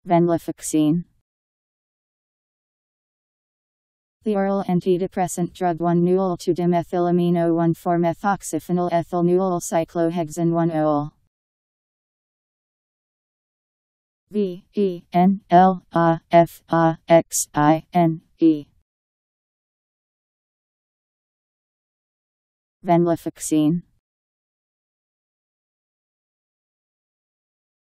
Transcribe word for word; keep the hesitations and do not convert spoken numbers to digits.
Venlafaxine. The oral antidepressant drug one newel two dimethylamino one four methoxyphenyl ethyl newel cyclohexane one ol. V E N L A F A X I N E. Venlafaxine.